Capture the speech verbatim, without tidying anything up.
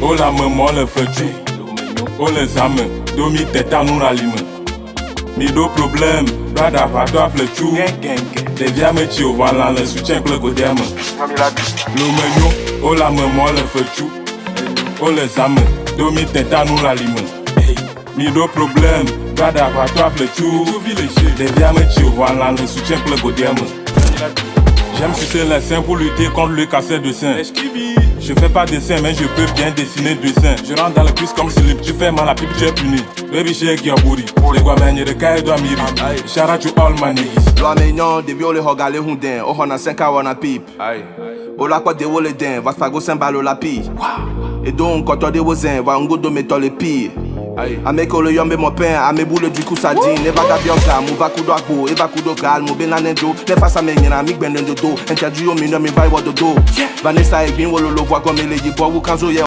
Oh la maman le fait tout. Oh les âmes, domi teta nous ralime. Mido problème, brada vado le tout. Les via me tio voilà le soutien que le godem. Le menu, oh la maman le fait tout. Oh les âmes, domi teta nous ralime. Mido problème, brada vado le tout. Les via me tio voilà le soutien que le godem. J'aime sucer les seins pour lutter contre le cancer de sein. Je fais pas dessin mais je peux bien dessiner dessin. Je rentre dans le plus comme Slip, tu fais mal à pipe, tu es puni. Baby shake your booty, les gars mènent de caille doit miri. Shout out to all my niggas. Loi mignon, des violets regardez hundin. Oh on a cinq ans on a pipe. Oh la quoi de wole den, va se faire go symbole la pi. Et donc quand on de wozen, va un go de métal le pire. Ame ko le yombe mon pain, ame boule du coup ça dit. Ne va gabionka, mou va kudo akbo, e va kudo kal, mou benanendo. Ne face à menyen amik benden de do. Interdit au mineur, mi va y do do. Vanessa et bien wolo lo voit comme les yibo ou kanzo ye.